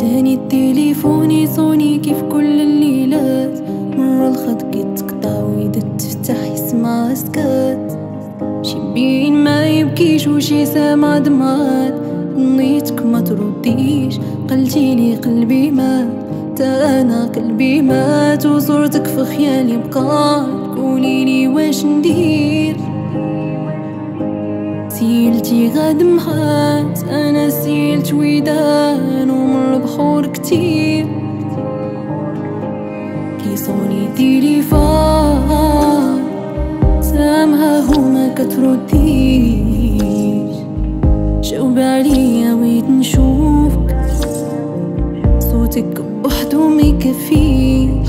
تاني التليفون يصوني كيف كل الليلات، مرة الخط كيتقطع وإذا تفتح يسمع سكات، شي بين ما يبكيش وشي سامع دمعات. ظنيتك ما ترديش قلتيلي قلبي مات، تا انا قلبي مات وصورتك في خيالي بقات. قوليلي واش ندير، سيلتي غاد محات، انا سيلت ودان ومر بحور كتير. كيصوني تليفون سامها هما كترديش، جاوب عليا بغيت نشوفك، صوتك بوحدو ميكفيش.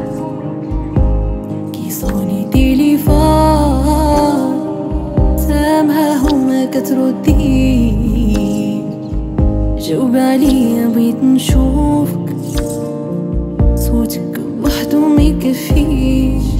كيصوني تليفون سامها هما كترديش، جاوب عليا بغيت نشوفك، صوتك بوحدو ميكفيش.